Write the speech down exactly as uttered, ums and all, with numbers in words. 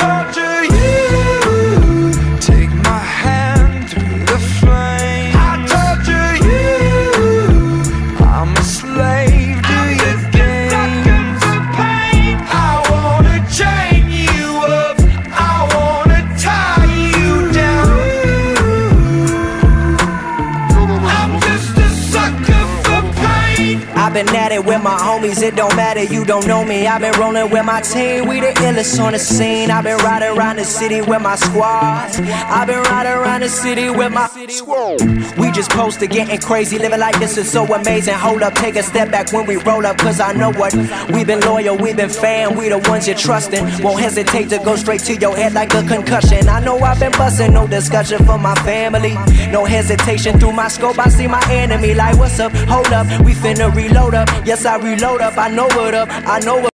torture you. Take my hand through the flame. I torture you. I'm a slave to your games. I wanna chain you up. I wanna tie you down. I'm just a sucker for pain. I've been at it with my homies, it don't matter, you don't know me. I've been rolling with my team, we the illest on the scene. I've been riding around the city with my squad. I've been riding around the city with my squad. We just posted getting crazy, living like this is so amazing. Hold up, take a step back when we roll up, cause I know what. We've been loyal, we've been fan, we the ones you're trusting. Won't hesitate to go straight to your head like a concussion. I know I've been busting, no discussion for my family. No hesitation, through my scope I see my enemy. Like what's up, hold up, we finna reload up. Yes I reload up, I know what up, I know what